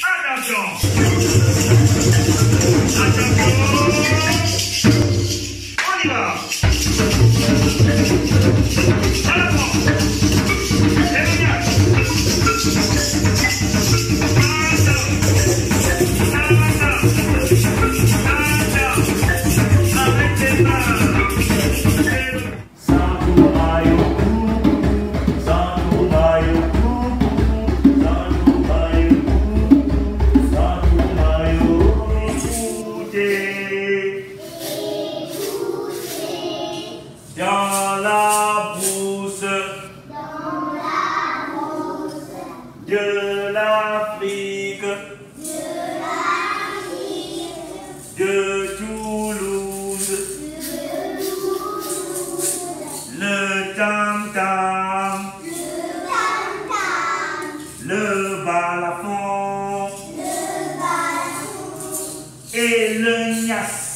Attention. Attention. On y va. À l'avant. C'est génial. Avec les mains. Dans la brousse de l'Afrique, de Toulouse, le tam-tam, le balafon et le niasse.